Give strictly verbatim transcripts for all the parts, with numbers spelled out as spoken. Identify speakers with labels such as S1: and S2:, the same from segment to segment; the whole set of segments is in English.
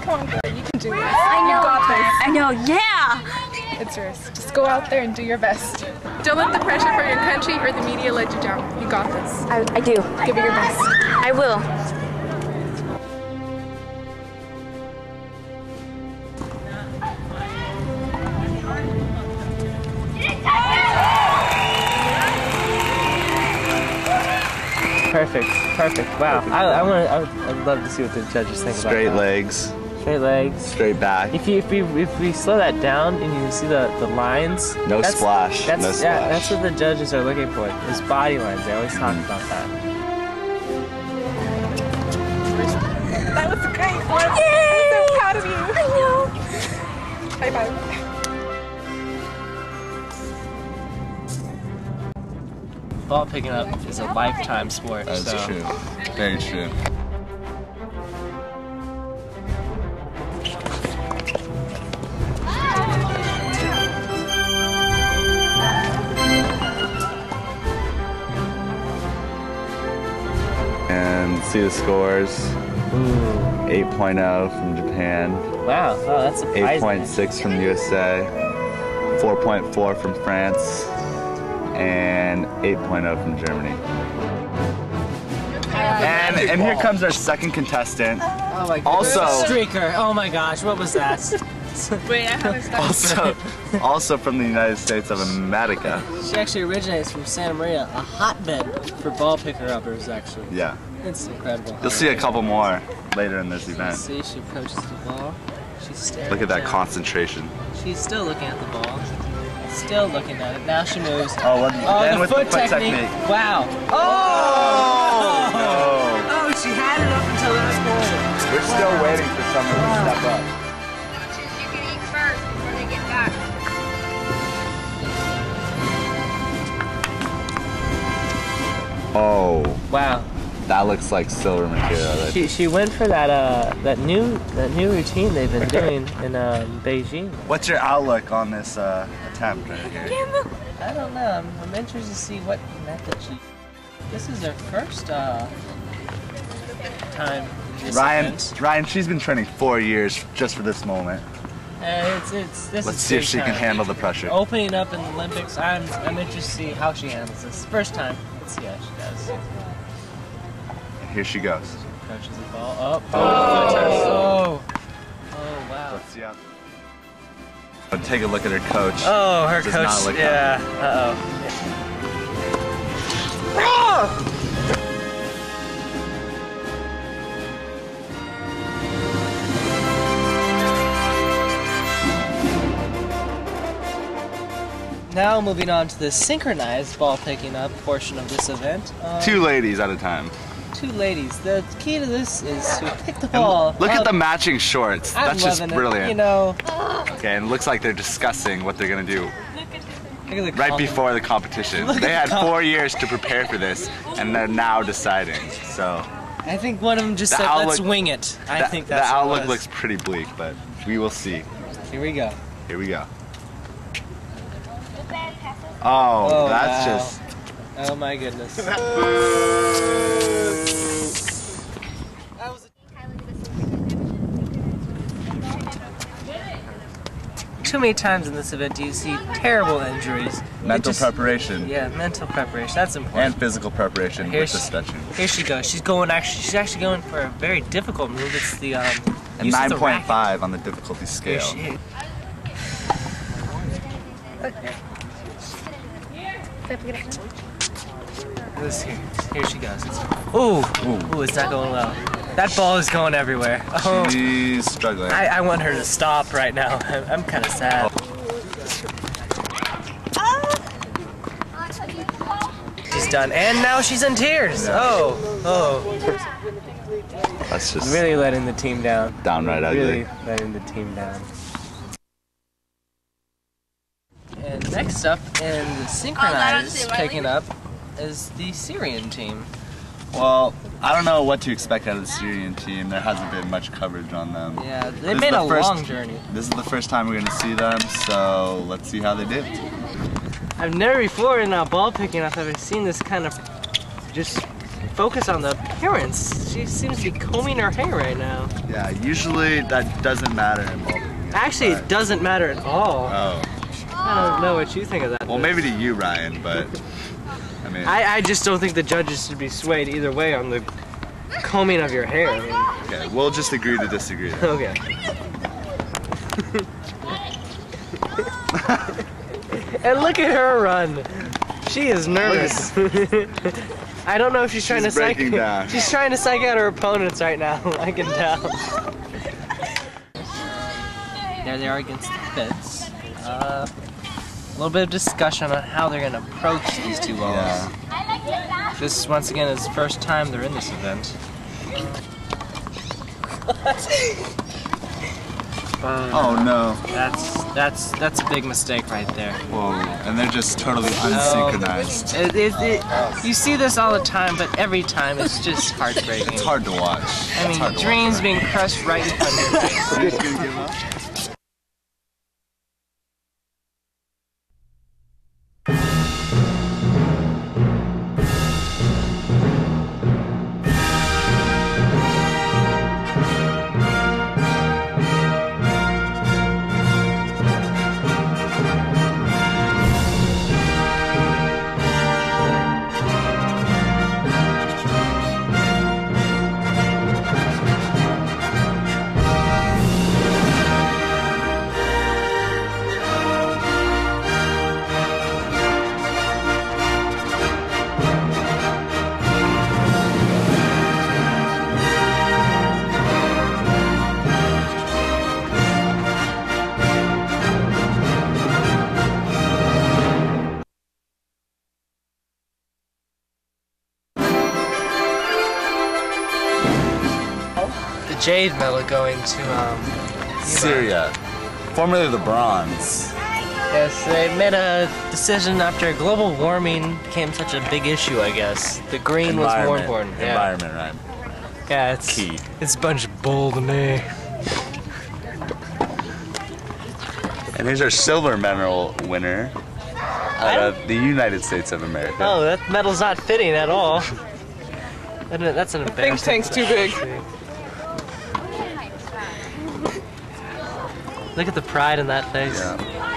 S1: on, girl. You can do this.
S2: I know.
S1: You got this.
S2: I know. Yeah.
S1: It's yours. Just go out there and do your best. Don't let the pressure from your country or the media let you down. You got this.
S2: I, I do.
S1: Give it your best.
S2: I will.
S3: Perfect, perfect. Wow. I, I want to. I would, I'd love to see what the judges think
S4: Straight
S3: about that.
S4: legs.
S3: Straight legs.
S4: Straight back.
S3: If you if we if we slow that down and you see the the lines.
S4: No
S3: that's,
S4: splash.
S3: That's,
S4: no
S3: yeah,
S4: splash.
S3: that's what the judges are looking for. Is body lines. They always talk about that.
S1: That was a great one.
S2: Yay!
S1: I'm so proud of you.
S2: I know.
S1: High five.
S3: Ball picking up is a lifetime sport.
S4: That's
S3: so.
S4: true. Very true. And see the scores.
S3: Ooh.
S4: eight point oh from Japan.
S3: Wow. Oh, that's surprising.
S4: eight point six from U S A. four point four from France. And eight point oh from Germany. And, and here comes our second contestant.
S3: Oh my god.
S4: Also,
S3: Streaker. Oh my gosh, what was that?
S1: Wait, I haven't started.
S4: also, also from the United States of America.
S3: She actually originates from Santa Maria, a hotbed for ball picker uppers, actually.
S4: Yeah.
S3: It's incredible.
S4: You'll see a couple more later in this event.
S3: See, she approaches the ball. She's staring.
S4: Look at that
S3: down.
S4: concentration.
S3: She's still looking at the ball. Still looking at it. Now she moves.
S4: Oh, well,
S3: Oh,
S4: then
S3: the
S4: with
S3: foot,
S4: the foot
S3: technique.
S4: technique.
S3: Wow.
S4: Oh!
S3: Oh, she had it up until that point.
S4: We're still waiting for someone to step up.
S2: You can eat first before they get back.
S4: Oh,
S3: Wow.
S4: that looks like silver material.
S3: She she went for that uh that new that new routine they've been doing in um, Beijing.
S4: What's your outlook on this uh, attempt right here?
S3: I don't know. I'm, I'm interested to see what method she. This is her first uh, time. in this
S4: Ryan,
S3: event.
S4: Ryan, she's been training four years just for this moment.
S3: Uh, it's it's this
S4: Let's
S3: is
S4: see if
S3: big
S4: she can
S3: time.
S4: handle the pressure.
S3: Opening up in the Olympics, I'm I'm interested to see how she handles this. First time. Let's see how she does.
S4: Here she goes.
S3: Approaches the ball. Oh, oh, oh, oh, wow.
S4: Let's see how. But take a look at her coach.
S3: Oh, her
S4: Does
S3: coach.
S4: not look
S3: Yeah. Uh oh. Now moving on to the synchronized ball picking up portion of this event. Um,
S4: Two ladies at a time.
S3: Two ladies. The key to this is to pick the ball.
S4: Look
S3: up.
S4: at the matching shorts.
S3: I'm
S4: That's just
S3: loving
S4: brilliant.
S3: It, you know.
S4: Okay, and it looks like they're discussing what they're gonna do
S3: Look at the
S4: right
S3: comp-
S4: before the competition.
S3: Look at
S4: They
S3: the
S4: had
S3: comp-
S4: four years to prepare for this, and they're now deciding. So
S3: I think one of them just
S4: The
S3: said, "Let's
S4: outlook-
S3: wing it." I
S4: the,
S3: think
S4: the
S3: that's what it
S4: outlook
S3: was.
S4: looks pretty bleak, but we will see.
S3: Here we go.
S4: Here we go. Oh,
S3: Oh,
S4: that's
S3: wow.
S4: just.
S3: Oh my goodness. Too many times in this event do you see terrible injuries.
S4: Mental
S3: It just-
S4: preparation
S3: Yeah, mental preparation. That's important.
S4: and physical preparation
S3: Here
S4: with the
S3: she-
S4: stretching.
S3: Here she goes. She's going actually. She's actually going for a very difficult move. It's the um.
S4: And
S3: use of the
S4: nine point
S3: racket.
S4: five on the difficulty
S3: Here
S4: scale.
S3: she. This here. Here she goes. Ooh.
S4: Ooh.
S3: Ooh, it's not going well. That ball is going everywhere. Oh.
S4: She's struggling.
S3: I, I want her to stop right now. I'm, I'm kind of sad. She's done, and now she's in tears. Oh, oh.
S4: That's just
S3: Really letting the team down.
S4: downright ugly.
S3: Really letting the team down. And next up in the synchronized picking up is the Syrian team.
S4: Well, I don't know what to expect out of the Syrian team. There hasn't been much coverage on them.
S3: Yeah,
S4: This
S3: they
S4: is
S3: made
S4: the
S3: a
S4: first-
S3: long journey.
S4: This is the first time we're going to see them, so let's see how they do.
S3: I've never before in uh, ball picking up have I seen this kind of just focus on the appearance. She seems to be combing her hair right now.
S4: Yeah, usually that doesn't matter in multiple.
S3: Actually, it doesn't matter at all.
S4: Oh.
S3: I don't know what you think of that.
S4: Well, maybe to you, Ryan, but I mean.
S3: I, I just don't think the judges should be swayed either way on the combing of your hair. I mean,
S4: okay, we'll just agree to disagree. Then.
S3: okay. And look at her run. She is nervous. I don't know if she's trying
S4: She's
S3: to psych.
S4: breaking down.
S3: She's trying to psych out her opponents right now. I can tell. There they are against the pits. Uh, a little bit of discussion on how they're going to approach these two balls.
S4: Yeah.
S3: This once again is the first time they're in this event. Uh,
S4: Oh no.
S3: That's that's that's a big mistake right there.
S4: Whoa. And they're just totally unsynchronized.
S3: It, it, it, you see this all the time, but every time it's just heartbreaking.
S4: It's hard to watch.
S3: I mean,
S4: it's hard to
S3: dreams
S4: watch.
S3: being crushed right in front of your face.
S4: Are you just gonna give up?
S3: Jade medal going to um,
S4: Syria. Formerly the bronze.
S3: Yes, they made a decision after global warming became such a big issue, I guess. The green was more important. Yeah,
S4: Environment, right?
S3: yeah it's
S4: Key.
S3: It's a bunch of bull to me.
S4: And here's our silver medal winner out of the United States of America.
S3: Oh, that medal's not fitting at all. That's an embarrassing.
S1: Think tank's too big.
S3: Look at the pride in that face.
S4: Yeah.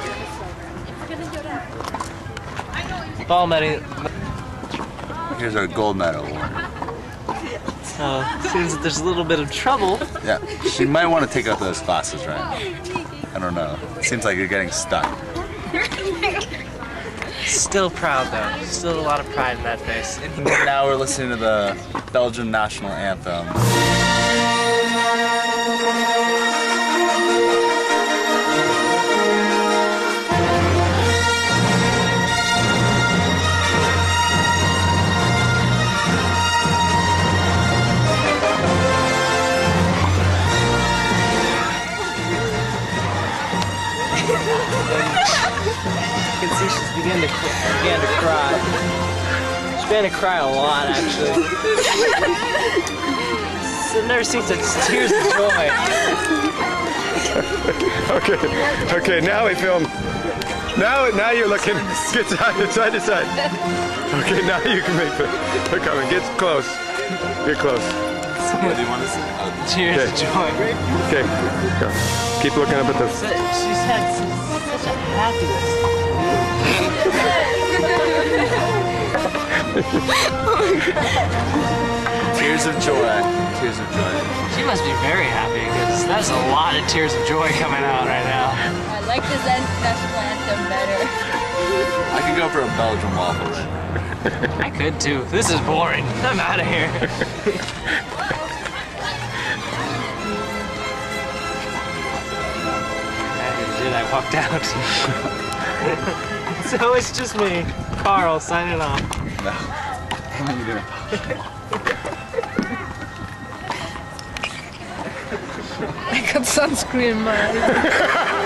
S3: Ball medal.
S4: Here's our gold medal winner.
S3: Oh, seems that there's a little bit of trouble.
S4: Yeah, she might want to take out those glasses, right? I don't know. Seems like you're getting stuck.
S3: Still proud though. Still a lot of pride in that face.
S4: And now we're listening to the Belgian national anthem.
S3: You can see she's beginning to, began to cry. She's began to cry a lot, actually. I've never seen such tears of joy.
S5: Okay, okay, now we film. Now, now you're looking. Get side, side to side. Okay, now you can make the. They're coming. Get close. Get close.
S4: What do you want to say?
S3: Tears
S5: Okay.
S3: of joy.
S5: Okay, go. Keep looking up at the.
S3: She's had such a happiness.
S4: Tears of joy. Tears of joy.
S3: She must be very happy because that's a lot of tears of joy coming out right now.
S2: I like the Zen national anthem better.
S4: I could go for a Belgian waffle right now.
S3: I could too. This is boring. I'm out of here. I did. I walked out. So it's just me, Carl, signing off.
S4: No. I'm gonna do it.
S1: I got sunscreen in my eyes.